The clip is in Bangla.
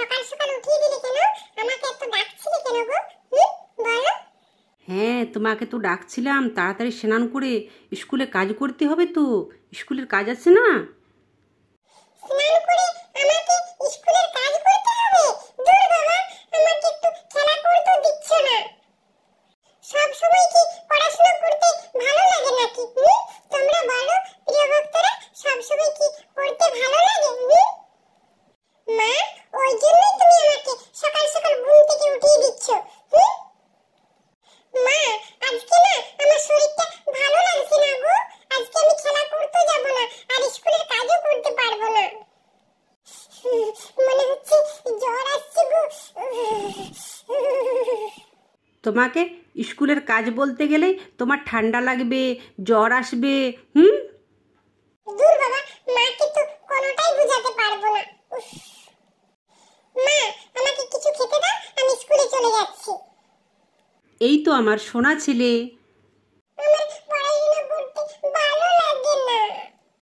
সকাল সকাল উঠিয়ে দিলে কেন? আমাকে এত ডাকছিলে কেন গো? বলো। হ্যাঁ, তোমাকে তো ডাকছিলাম তাড়াতাড়ি স্নান করে স্কুলে কাজ করতে হবে তো। স্কুলের কাজ আছে না? স্নান করে আমাকে স্কুলের কাজ করতে হবে? দূর বাবা, আমাকে একটু খেলা করতে দিচ্ছ না। সব সময় কি পড়াশোনা করতে ভালো লাগে নাকি? তোমরা বলো প্রিয় ভক্তরা, সব সময় কি পড়তে ভালো লাগে? মা, ওই জন্যই তুমি আমাকে সকাল সকাল ঘুম থেকে উঠিয়ে দিচ্ছ। মা, আজকে না আমার শরীরটা ভালো লাগছে না গো। আজকে আমি খেলা করতে যাব না, আর স্কুলের কাজও করতে পারবো না। মনে হচ্ছে জ্বর আসছে গো। তোমাকে স্কুলের কাজ বলতে গেলেই তোমার ঠান্ডা লাগবে, জ্বর আসবে। দূর বাবা, মাকে তো কোনোটাই বুঝাতে পারবো না। মা, আমাকে কিছু খেতে দাও, আমি স্কুলে চলে যাচ্ছি। এই তো আমার সোনা ছেলে।